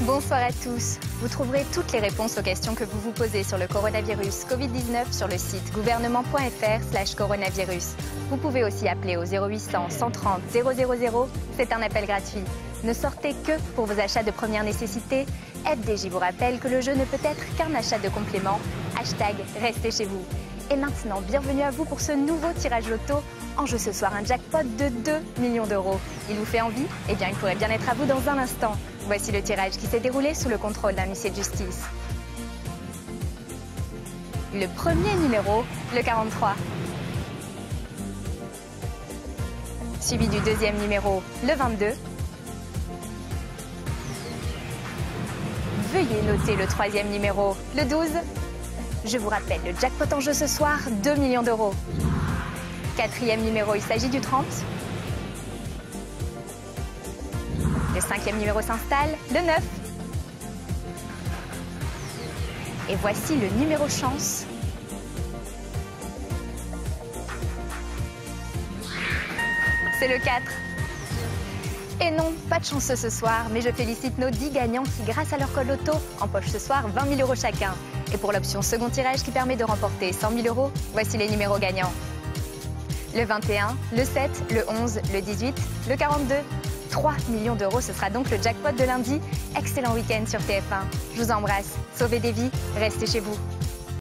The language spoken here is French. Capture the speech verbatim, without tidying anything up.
Bonsoir à tous. Vous trouverez toutes les réponses aux questions que vous vous posez sur le coronavirus Covid dix-neuf sur le site gouvernement point f r slash coronavirus. Vous pouvez aussi appeler au zéro huit cent, cent trente, zéro zéro zéro. C'est un appel gratuit. Ne sortez que pour vos achats de première nécessité. F D J vous rappelle que le jeu ne peut être qu'un achat de complément. Hashtag restez chez vous. Et maintenant, bienvenue à vous pour ce nouveau tirage loto. En jeu ce soir, un jackpot de deux millions d'euros. Il vous fait envie? Eh bien, il pourrait bien être à vous dans un instant. Voici le tirage qui s'est déroulé sous le contrôle d'un huissier de justice. Le premier numéro, le quarante-trois. Suivi du deuxième numéro, le vingt-deux. Veuillez noter le troisième numéro, le douze. Je vous rappelle, le jackpot en jeu ce soir, deux millions d'euros. Quatrième numéro, il s'agit du trente. Le cinquième numéro s'installe, le neuf. Et voici le numéro chance. C'est le quatre. Et non, pas de chanceux ce soir, mais je félicite nos dix gagnants qui, grâce à leur code loto, empochent ce soir vingt mille euros chacun. Et pour l'option second tirage qui permet de remporter cent mille euros, voici les numéros gagnants. Le vingt et un, le sept, le onze, le dix-huit, le quarante-deux. trois millions d'euros, ce sera donc le jackpot de lundi. Excellent week-end sur T F un. Je vous embrasse. Sauvez des vies, restez chez vous.